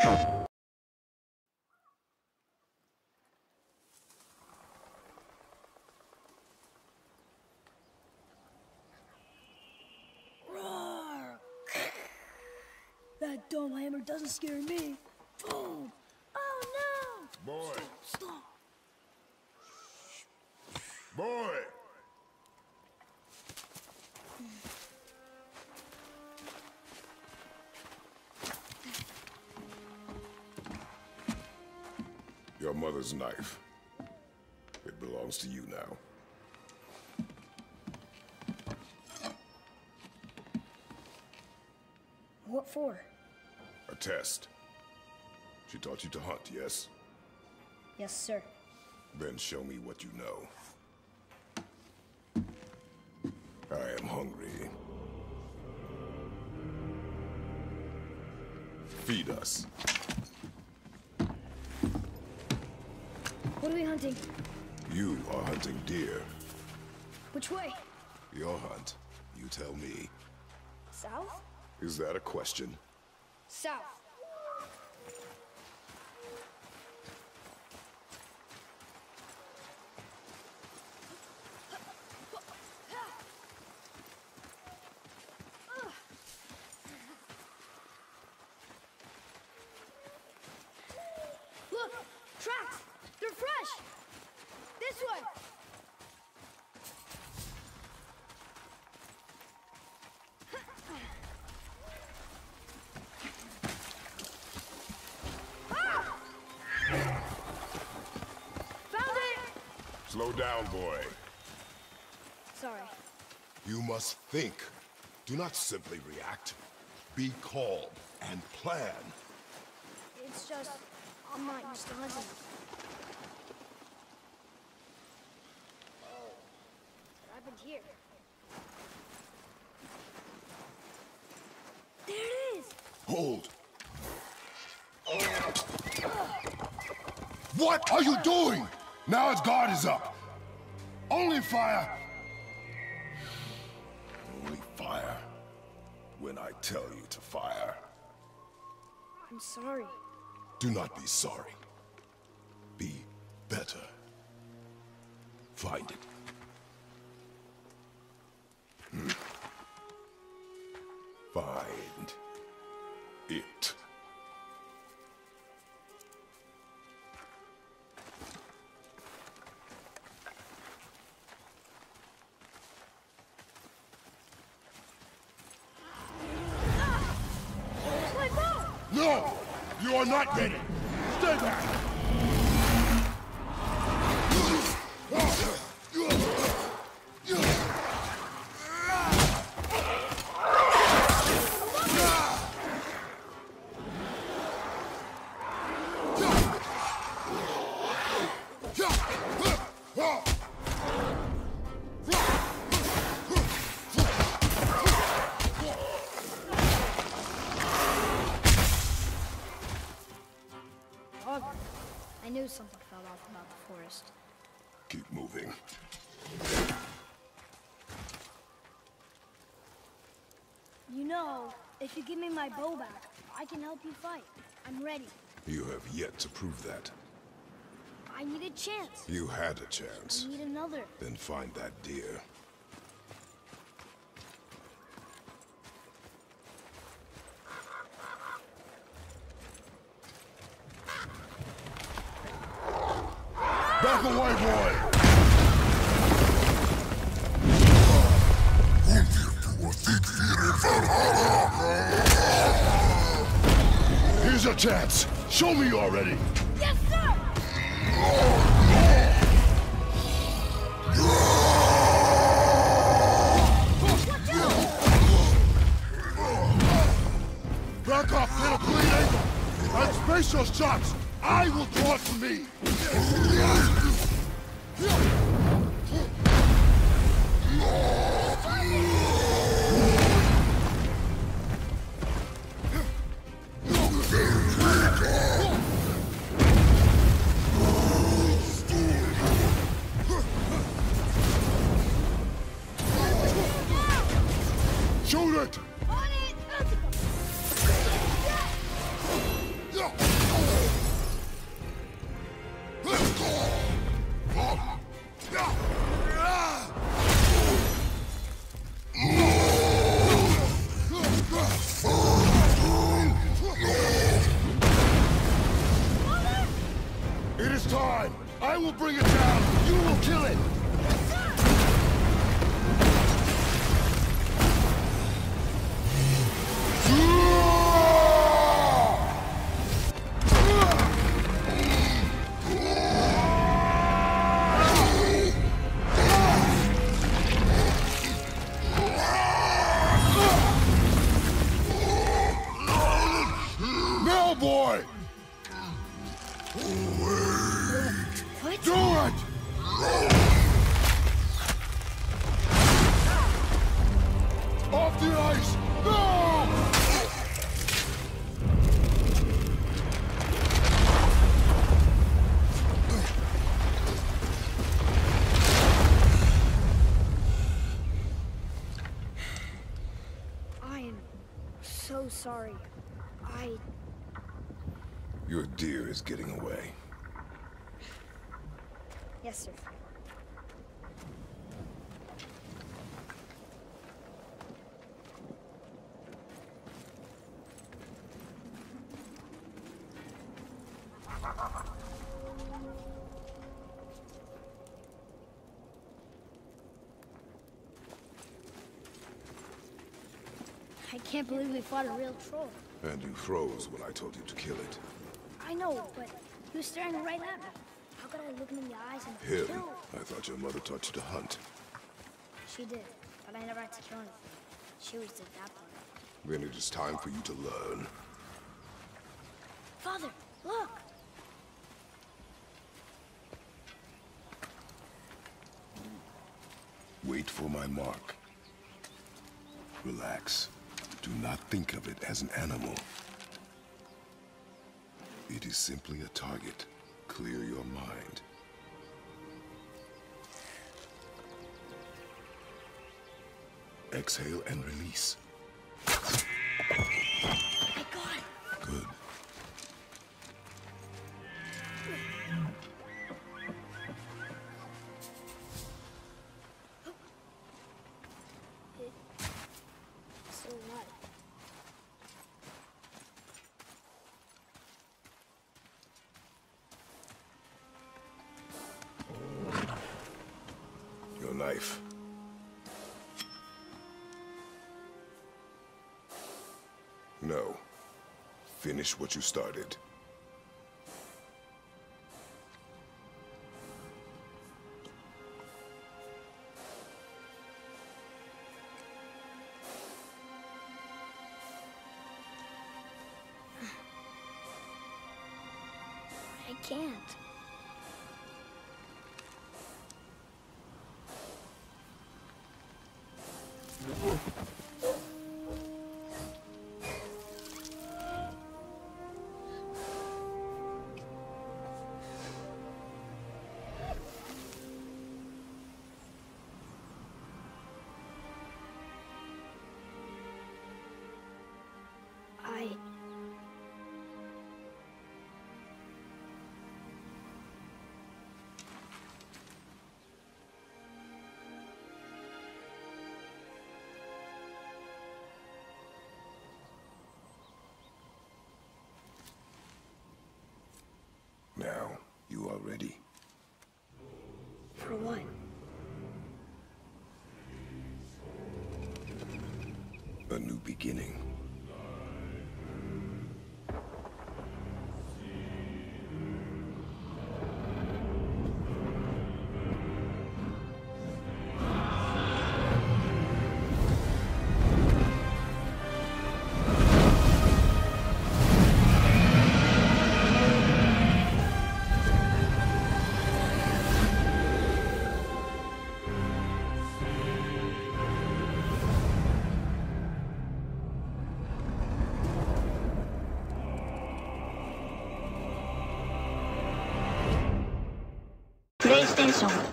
Roar! That dome hammer doesn't scare me. Boom! Oh no! Boy! Stop! Boy! Your mother's knife. It belongs to you now. What for? A test. She taught you to hunt, yes? Yes, sir. Then show me what you know. I am hungry. Feed us. What are we hunting? You are hunting deer. Which way? Your hunt. You tell me. South? Is that a question? South. Look! Tracks! They're fresh! This way! Ah! Found it! Slow down, boy. Sorry. You must think. Do not simply react. Be calm and plan. It's just, I'm not used to hunting. Oh, what happened here? There it is! Hold. What are you doing? Now its guard is up. Only fire. Only fire. When I tell you to fire. I'm sorry. Do not be sorry. Be better. Find it. Find it. My bow! No! You are not ready! Stay back! I knew something fell off about the forest. Keep moving. You know, if you give me my bow back, I can help you fight. I'm ready. You have yet to prove that. I need a chance. You had a chance. I need another. Then find that deer. Back away, boy! Here's your chance. Show me you're ready. Yes, sir! Back off, get a clean angle. And space your shots. I will draw it from me. Shoot it! On it! will bring it down! You will kill it! Boy! What? Do it! Off the ice! No! I am so sorry. Your deer is getting away. Yes, sir. I can't believe we fought a real troll. And you froze when I told you to kill it. I know, but he was staring right at me. How could I look him in the eyes and Him? kill? I thought your mother taught you to hunt. She did, but I never had to kill anything. She always did that part. Then it is time for you to learn. Father, look! Wait for my mark. Relax. Do not think of it as an animal. It is simply a target. Clear your mind. Exhale and release. I got it! Good. It's still alive. Your knife. No. Finish what you started. I can't. Now, you are ready. For what? A new beginning. PlayStation